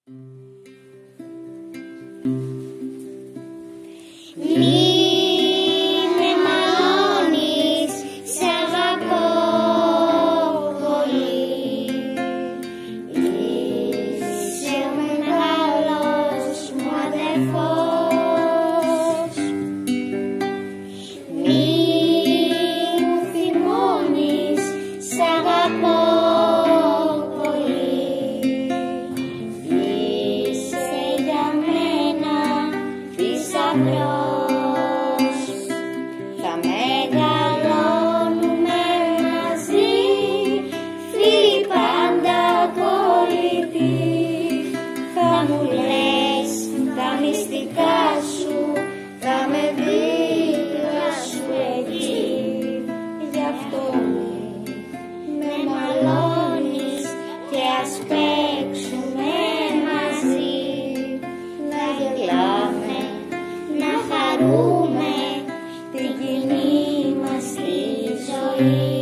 Θα μεγαλώνουμε μαζί, φίλοι πάντα κολλητοί. Θα μου λες τα μυστικά σου, θα με δίπλα σου εκεί. Γι' αυτό με μαλώνεις και ας παίξουμε μαζί. Να γελάμε, να χαρούμε την κοινή μας τη ζωή.